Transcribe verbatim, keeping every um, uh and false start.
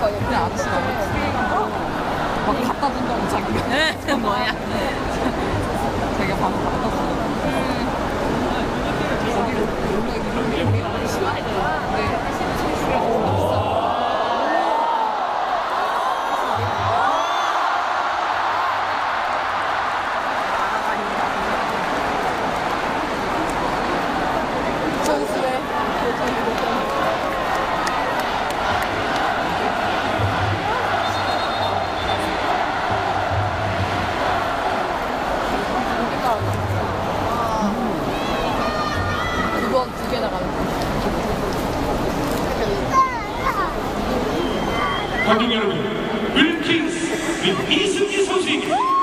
옆에 아저씨가 막 갖다 준다고 자기가. 네, 뭐야? 자기가 밥을 갖다 준다고. 거기를 원래 이런 요리를 싫어하더라. 근데 소스가 너무 비싸. 그건 두 개 나가는 거. 관객 여러분, 윌킨스 및 이승기 선수입니다.